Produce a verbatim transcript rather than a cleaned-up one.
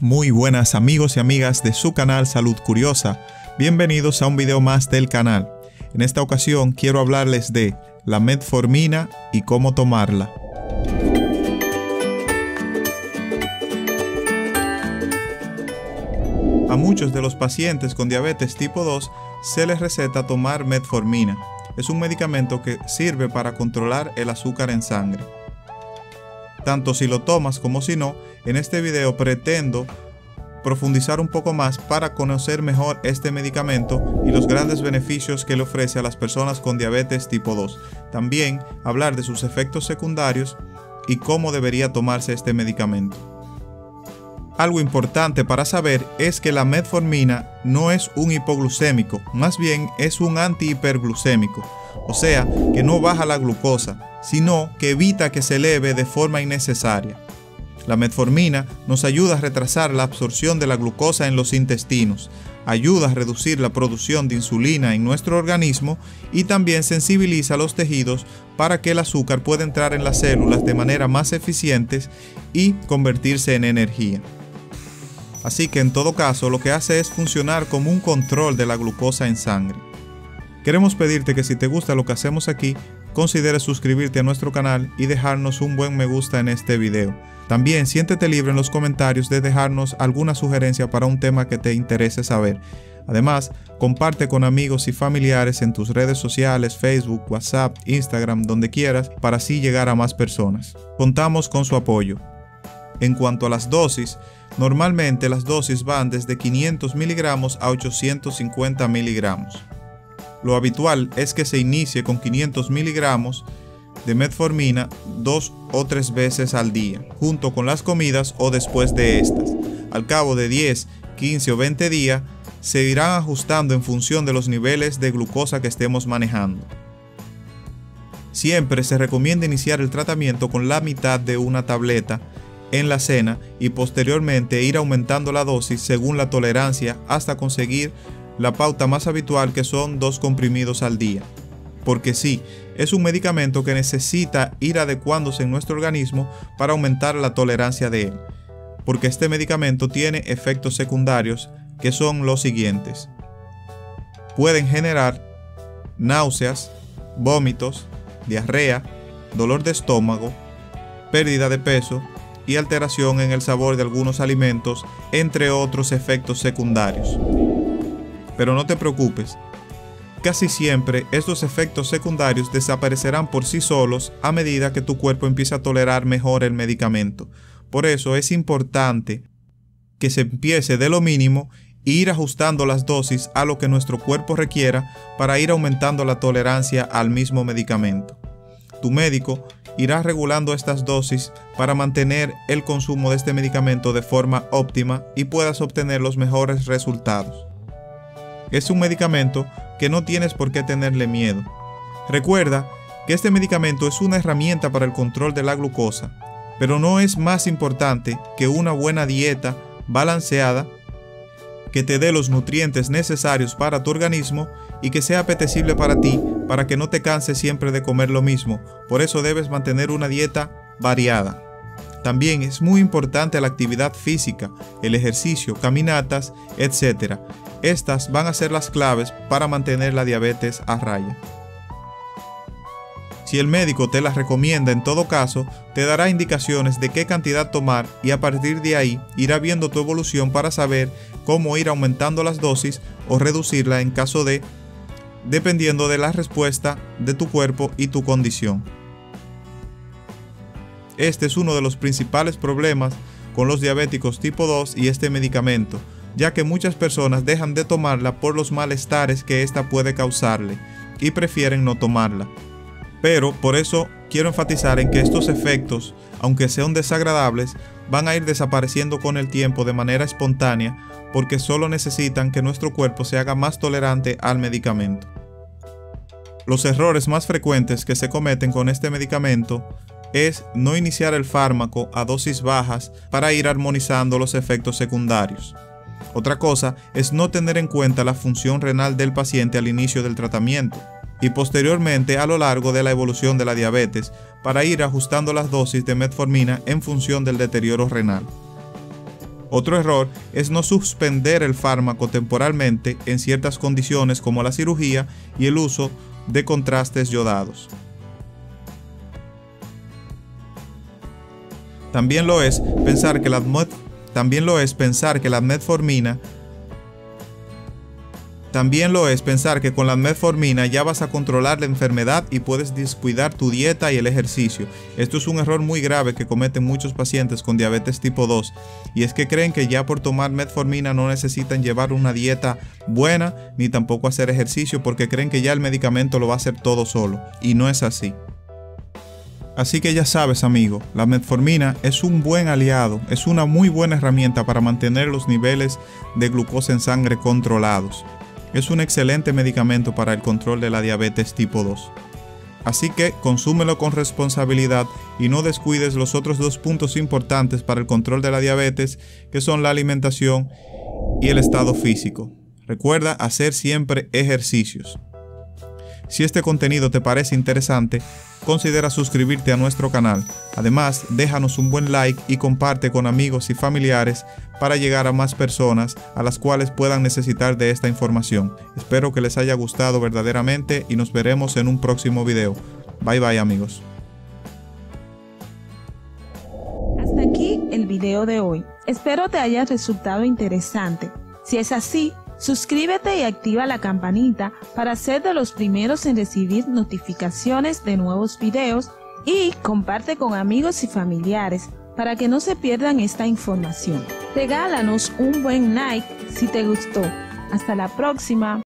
Muy buenas amigos y amigas de su canal Salud Curiosa, bienvenidos a un video más del canal. En esta ocasión quiero hablarles de la metformina y cómo tomarla. A muchos de los pacientes con diabetes tipo dos se les receta tomar metformina. Es un medicamento que sirve para controlar el azúcar en sangre. Tanto si lo tomas como si no, en este video pretendo profundizar un poco más para conocer mejor este medicamento y los grandes beneficios que le ofrece a las personas con diabetes tipo dos. También hablar de sus efectos secundarios y cómo debería tomarse este medicamento. Algo importante para saber es que la metformina no es un hipoglucémico, más bien es un antihiperglucémico, o sea que no baja la glucosa, sino que evita que se eleve de forma innecesaria. La metformina nos ayuda a retrasar la absorción de la glucosa en los intestinos, ayuda a reducir la producción de insulina en nuestro organismo y también sensibiliza los tejidos para que el azúcar pueda entrar en las células de manera más eficiente y convertirse en energía. Así que en todo caso lo que hace es funcionar como un control de la glucosa en sangre. Queremos pedirte que si te gusta lo que hacemos aquí, consideres suscribirte a nuestro canal y dejarnos un buen me gusta en este video. También siéntete libre en los comentarios de dejarnos alguna sugerencia para un tema que te interese saber. Además, comparte con amigos y familiares en tus redes sociales, Facebook, WhatsApp, Instagram, donde quieras, para así llegar a más personas. Contamos con su apoyo. En cuanto a las dosis, normalmente las dosis van desde quinientos miligramos a ochocientos cincuenta miligramos. Lo habitual es que se inicie con quinientos miligramos de metformina dos o tres veces al día, junto con las comidas o después de estas. Al cabo de diez, quince o veinte días, se irán ajustando en función de los niveles de glucosa que estemos manejando. Siempre se recomienda iniciar el tratamiento con la mitad de una tableta en la cena y posteriormente ir aumentando la dosis según la tolerancia hasta conseguir la pauta más habitual, que son dos comprimidos al día. Porque sí, es un medicamento que necesita ir adecuándose en nuestro organismo para aumentar la tolerancia de él. Porque este medicamento tiene efectos secundarios que son los siguientes. Pueden generar náuseas, vómitos, diarrea, dolor de estómago, pérdida de peso y alteración en el sabor de algunos alimentos, entre otros efectos secundarios. Pero no te preocupes, casi siempre estos efectos secundarios desaparecerán por sí solos a medida que tu cuerpo empiece a tolerar mejor el medicamento. Por eso es importante que se empiece de lo mínimo e ir ajustando las dosis a lo que nuestro cuerpo requiera para ir aumentando la tolerancia al mismo medicamento. Tu médico irá regulando estas dosis para mantener el consumo de este medicamento de forma óptima y puedas obtener los mejores resultados. Es un medicamento que no tienes por qué tenerle miedo. Recuerda que este medicamento es una herramienta para el control de la glucosa, pero no es más importante que una buena dieta balanceada que te dé los nutrientes necesarios para tu organismo y que sea apetecible para ti, para que no te canses siempre de comer lo mismo. Por eso debes mantener una dieta variada. También es muy importante la actividad física, el ejercicio, caminatas, etcétera. Estas van a ser las claves para mantener la diabetes a raya. Si el médico te las recomienda, en todo caso, te dará indicaciones de qué cantidad tomar y a partir de ahí irá viendo tu evolución para saber cómo ir aumentando las dosis o reducirla en caso de, dependiendo de la respuesta de tu cuerpo y tu condición. Este es uno de los principales problemas con los diabéticos tipo dos y este medicamento, ya que muchas personas dejan de tomarla por los malestares que ésta puede causarle y prefieren no tomarla. Pero por eso quiero enfatizar en que estos efectos, aunque sean desagradables, van a ir desapareciendo con el tiempo de manera espontánea porque solo necesitan que nuestro cuerpo se haga más tolerante al medicamento. Los errores más frecuentes que se cometen con este medicamento es no iniciar el fármaco a dosis bajas para ir armonizando los efectos secundarios. Otra cosa es no tener en cuenta la función renal del paciente al inicio del tratamiento y posteriormente a lo largo de la evolución de la diabetes para ir ajustando las dosis de metformina en función del deterioro renal. Otro error es no suspender el fármaco temporalmente en ciertas condiciones como la cirugía y el uso de contrastes yodados. También lo es pensar que la, también lo es pensar que la metformina También lo es pensar que con la metformina ya vas a controlar la enfermedad y puedes descuidar tu dieta y el ejercicio. Esto es un error muy grave que cometen muchos pacientes con diabetes tipo dos, y es que creen que ya por tomar metformina no necesitan llevar una dieta buena ni tampoco hacer ejercicio porque creen que ya el medicamento lo va a hacer todo solo, y no es así. Así que ya sabes, amigo, la metformina es un buen aliado, es una muy buena herramienta para mantener los niveles de glucosa en sangre controlados. Es un excelente medicamento para el control de la diabetes tipo dos. Así que consúmelo con responsabilidad y no descuides los otros dos puntos importantes para el control de la diabetes, que son la alimentación y el estado físico. Recuerda hacer siempre ejercicios. Si este contenido te parece interesante, considera suscribirte a nuestro canal. Además, déjanos un buen like y comparte con amigos y familiares para llegar a más personas a las cuales puedan necesitar de esta información. Espero que les haya gustado verdaderamente y nos veremos en un próximo video. Bye bye, amigos. Hasta aquí el video de hoy. Espero te haya resultado interesante. Si es así, suscríbete y activa la campanita para ser de los primeros en recibir notificaciones de nuevos videos y comparte con amigos y familiares para que no se pierdan esta información. Regálanos un buen like si te gustó. Hasta la próxima.